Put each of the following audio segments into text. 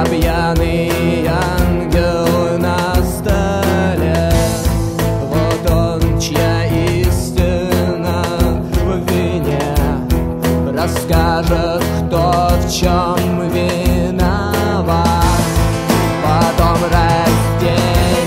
пьяный ангел на столе. Вот он, чья истина в вине, расскажет, кто в чем виноват. Потом разденем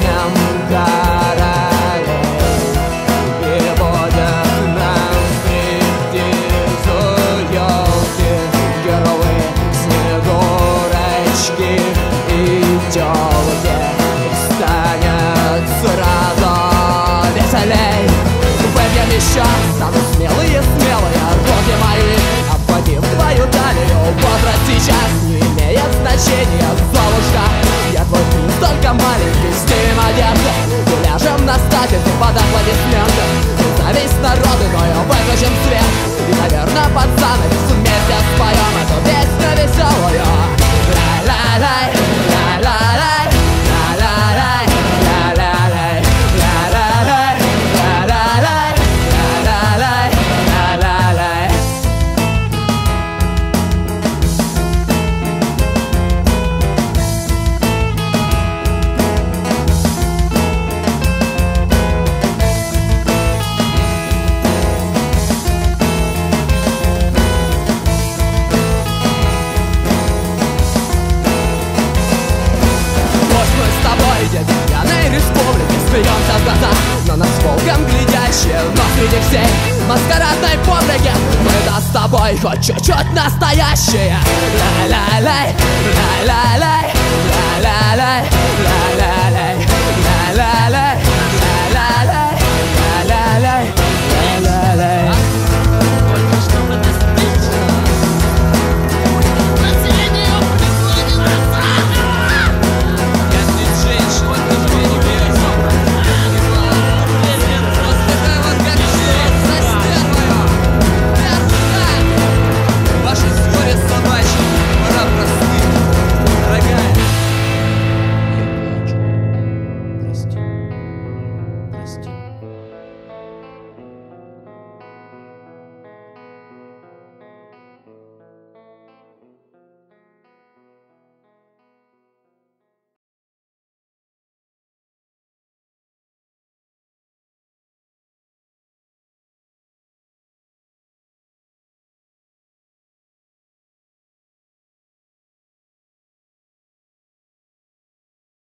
королей и будет нам стриптиз у елки. Герои, Снегурочки и тёлки, и станет сразу веселей. Выпьем еще, станут смелые, руки мои обхватив твою талию. Возраст сейчас не имеет значения, Золушка. Я твой принц, только маленький, снимем одежду и ляжем на скатерть под аплодисменты. На весь народ иною выключим свет и, наверное, под занавес вместе споем эту песню веселую. Ла-ла-лай, ла-ла-лай, ла-ла-лай, ла-ла-лай, ла-ла-лай, ла-ла-лай, ла-ла-лай, ла-ла-лай. Пьяной республики смеемся в глаза, но нас волком глядящие, но среди всей маскарадной публики мы-то с тобой хоть чуть-чуть настоящие. Ла-ла-лай, ла-ла-лай.